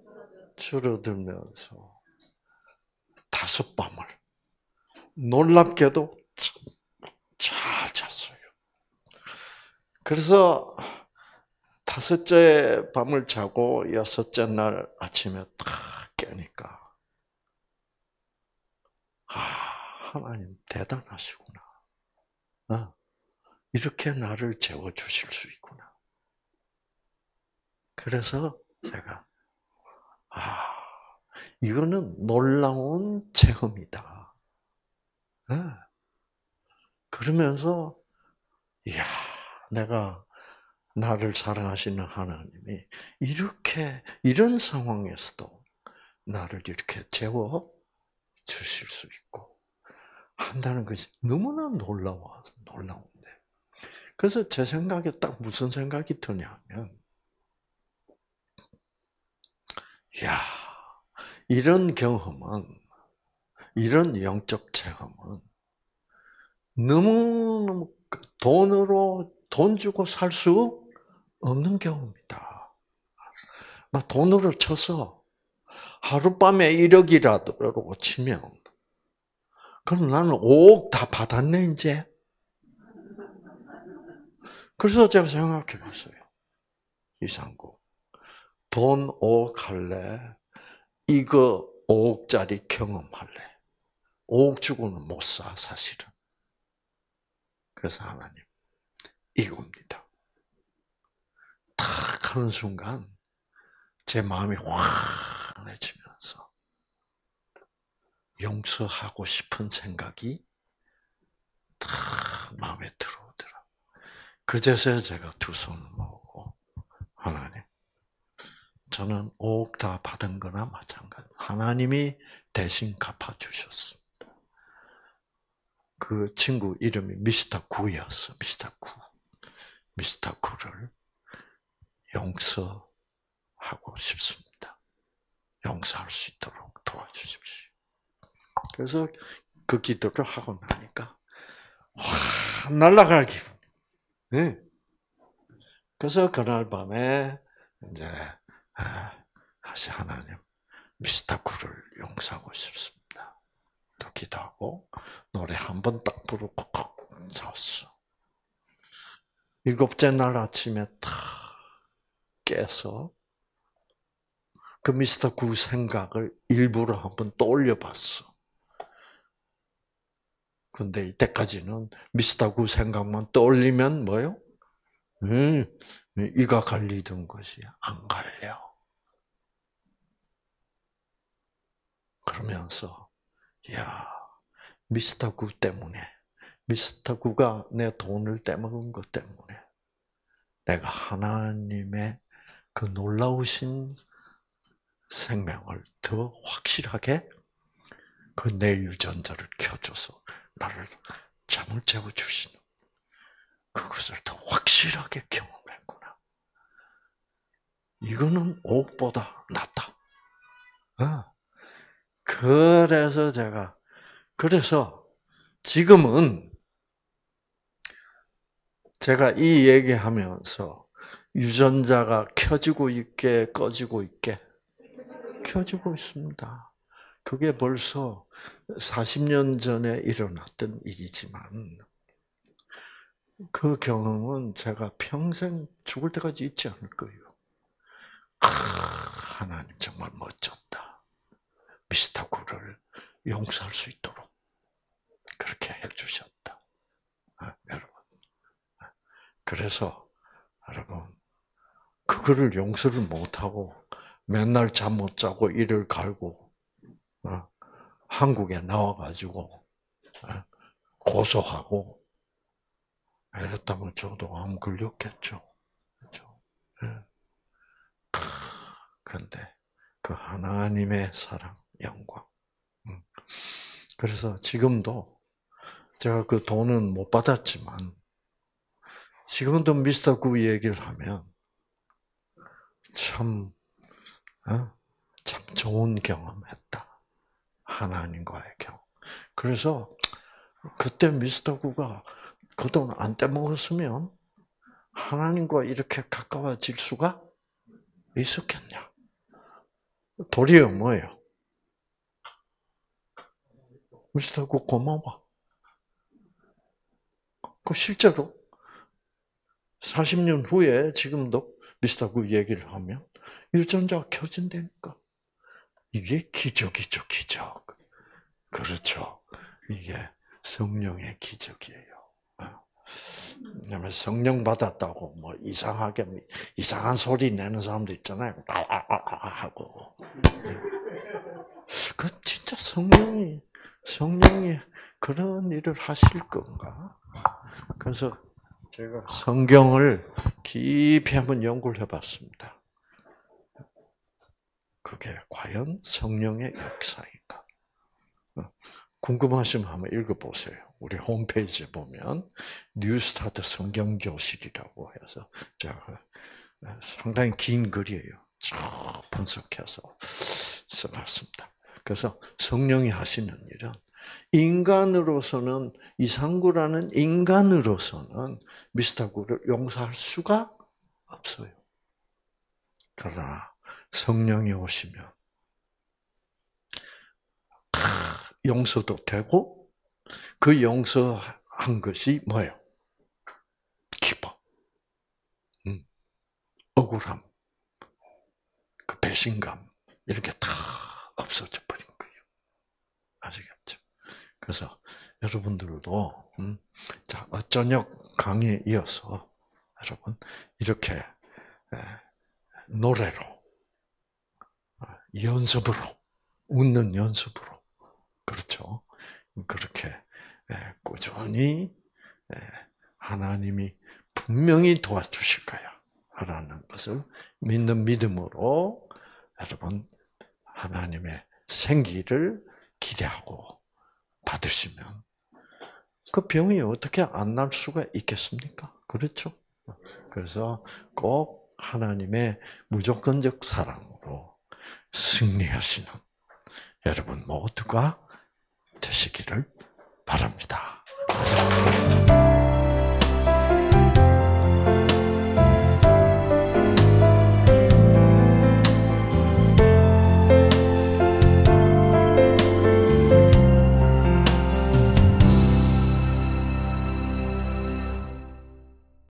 줄어들면서 다섯 밤을 놀랍게도 잘 잤어요. 그래서 다섯째 밤을 자고 여섯째 날 아침에 딱 깨니까 아, 하나님 대단하시구나. 아, 이렇게 나를 재워주실 수 있구나. 그래서 제가 아, 이거는 놀라운 체험이다. 아, 그러면서 이야, 내가 나를 사랑하시는 하나님이 이렇게 이런 상황에서도 나를 이렇게 재워 주실 수 있고 한다는 것이 너무나 놀라워 놀라운데. 그래서 제 생각에 딱 무슨 생각이 드냐면, 야, 이런 경험은 이런 영적 체험은 너무너무 돈으로 돈 주고 살 수 없는 경험이다. 막 돈으로 쳐서 하룻밤에 일억이라도 치면 그럼 나는 오억 다 받았네 이제. 그래서 제가 생각해 봤어요. 이상구 돈 오억 할래? 이거 오억짜리 경험할래? 오억 주고는 못 사, 사실은. 그래서 하나님, 이겁니다. 탁 하는 순간, 제 마음이 환해지면서, 용서하고 싶은 생각이 탁 마음에 들어오더라. 그제서야 제가 두 손을 모으고, 하나님, 저는 오억 다 받은 거나 마찬가지. 하나님이 대신 갚아주셨습니다. 그 친구 이름이 미스터 구였어. 미스터 구. 미스터 구를 용서하고 싶습니다. 용서할 수 있도록 도와주십시오. 그래서 그 기도를 하고 나니까 와, 날아갈 기분. 네. 그래서 그날 밤에 이제 다시 하나님 미스터 구를 용서하고 싶습니다. 또 기도하고 노래 한 번 딱 부르고 콕 잤어. 일곱째 날 아침에 탁 깨서 그 미스터 구 생각을 일부러 한번 떠올려 봤어. 근데 이때까지는 미스터 구 생각만 떠올리면 뭐요? 음, 이가 갈리던 것이 안 갈려. 그러면서 야, 미스터 구 때문에, 미스터 구가 내 돈을 떼먹은 것 때문에 내가 하나님의 그 놀라우신 생명을 더 확실하게 그 내 유전자를 켜줘서 나를 잠을 재워주시는 그것을 더 확실하게 경험했구나. 이거는 오보다 낫다. 어. 그래서 제가, 그래서 지금은 제가 이 얘기하면서 유전자가 켜지고 있게 꺼지고 있게 켜지고 있습니다. 그게 벌써 사십 년 전에 일어났던 일이지만 그 경험은 제가 평생 죽을 때까지 잊지 않을 거예요. 아, 하나님 정말 멋졌다. 미스터 구를 용서할 수 있도록 그렇게 해주셨다. 아, 여러분. 그래서 여러분 그거를 용서를 못하고 맨날 잠 못 자고 이를 갈고 어, 한국에 나와가지고 어, 고소하고 이랬다면 저도 암 걸렸겠죠. 그렇죠? 예. 그런데 그 하나님의 사랑, 영광. 음. 그래서 지금도 제가 그 돈은 못 받았지만 지금도 미스터 구 얘기를 하면 참, 어? 참 좋은 경험했다. 하나님과의 경험. 그래서 그때 미스터 구가 그 돈 안 떼먹었으면 하나님과 이렇게 가까워질 수가 있었겠냐? 도리어 뭐예요? 미스터 구 고마워. 그 실제로 사십 년 후에 지금도 미스터 구 얘기를 하면 유전자가 켜진다니까. 이게 기적이죠, 기적. 그렇죠. 이게 성령의 기적이에요. 왜냐면 성령 받았다고 뭐 이상하게 이상한 소리 내는 사람도 있잖아요. 아아아 하고. 그 진짜 성령이 성령이 그런 일을 하실 건가? 그래서 제가 성경을 깊이 한번 연구를 해봤습니다. 그게 과연 성령의 역사인가? 궁금하시면 한번 읽어보세요. 우리 홈페이지에 보면 뉴스타트 성경교실이라고 해서 제가 상당히 긴 글이에요. 쭉 분석해서 써놨습니다. 그래서 성령이 하시는 일은 인간으로서는 이상구라는 인간으로서는 미스터 구를 용서할 수가 없어요. 그러나 성령이 오시면 용서도 되고 그 용서한 것이 뭐예요? 기뻐. 음. 억울함, 그 배신감 이렇게 다 없어져 버린 거예요. 아시겠죠? 그래서 여러분들도 음, 자 어저녁 강의에 이어서 여러분 이렇게 에, 노래로 연습으로 웃는 연습으로 그렇죠. 그렇게 꾸준히 하나님이 분명히 도와주실 거야 라는 것을 믿는 믿음으로 여러분 하나님의 생기를 기대하고 받으시면 그 병이 어떻게 안 날 수가 있겠습니까? 그렇죠? 그래서 꼭 하나님의 무조건적 사랑으로 승리하시는 여러분 모두가 되시기를 바랍니다.